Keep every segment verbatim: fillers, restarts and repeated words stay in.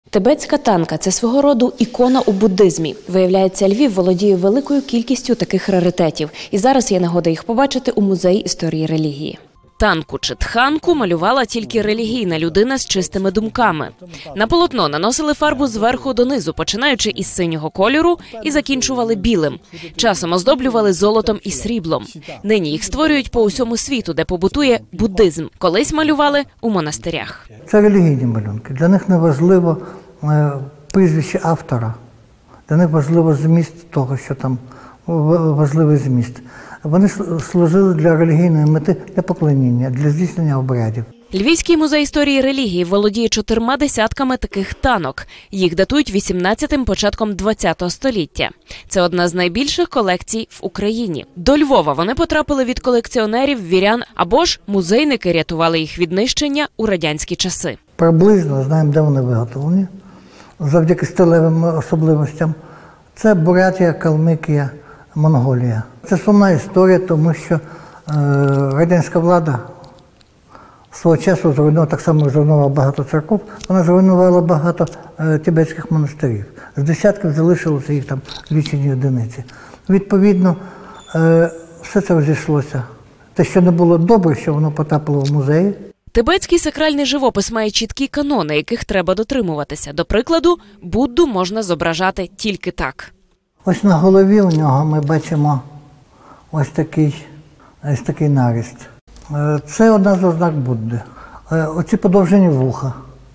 Тибетська танка – це свого роду ікона у буддизмі. Виявляється, Львів володіє великою кількістю таких раритетів. І зараз є нагода їх побачити у Музеї історії релігії. Танку чи тханку малювала тільки релігійна людина з чистими думками. На полотно наносили фарбу зверху донизу, починаючи із синього кольору і закінчували білим. Часом оздоблювали золотом і сріблом. Нині їх створюють по усьому світу, де побутує буддизм. Колись малювали у монастирях. Це релігійні малюнки. Для них не важливо прізвище автора. Для них важливо зміст того, що там важливий зміст. Вони служили для релігійної мети, для поклоніння, для здійснення обрядів. Львівський музей історії релігії володіє чотирма десятками таких танок. Їх датують вісімнадцятим, початком двадцятого століття. Це одна з найбільших колекцій в Україні. До Львова вони потрапили від колекціонерів, вірян або ж музейники рятували їх від нищення у радянські часи. Приблизно знаємо, де вони виготовлені, завдяки стилевим особливостям. Це Бурятія, Калмикія, Монголія. Це сумна історія, тому що е, радянська влада свого часу зруйнувала, так само зруйнувала багато церков, вона зруйнувала багато е, тибетських монастирів. З десятків залишилося їх там лічені одиниці. Відповідно, е, все це розійшлося. Те, що не було добре, що воно потрапило в музеї. Тибетський сакральний живопис має чіткі канони, яких треба дотримуватися. До прикладу, Будду можна зображати тільки так. Ось на голові у нього ми бачимо ось такий, ось такий наріст. Це одна з ознак Будди. Оці подовжені вуха.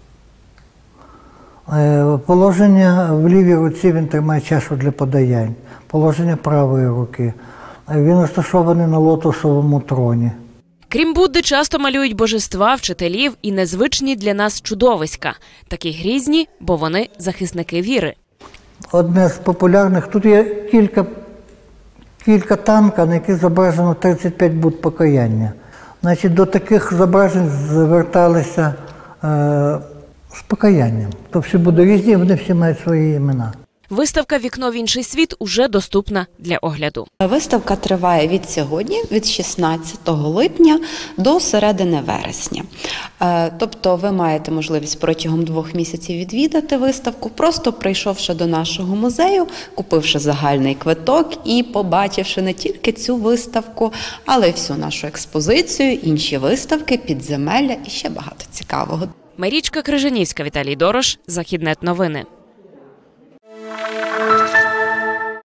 Положення в лівій руці, він тримає чашу для подаянь. Положення правої руки. Він розташований на лотосовому троні. Крім Будди, часто малюють божества, вчителів і незвичні для нас чудовиська. Такі грізні, бо вони захисники віри. Одне з популярних, тут є кілька, кілька танка, на яких зображено тридцять п'ять Будд покаяння. Значить, до таких зображень зверталися е, з покаянням. То всі Будди різні, вони всі мають свої імена. Виставка «Вікно в інший світ» уже доступна для огляду. Виставка триває від сьогодні, від шістнадцятого липня до середини вересня. Тобто ви маєте можливість протягом двох місяців відвідати виставку, просто прийшовши до нашого музею, купивши загальний квиток і побачивши не тільки цю виставку, але й всю нашу експозицію, інші виставки, підземелля і ще багато цікавого. Марічка Крижанівська, Віталій Дорош, Західнет новини.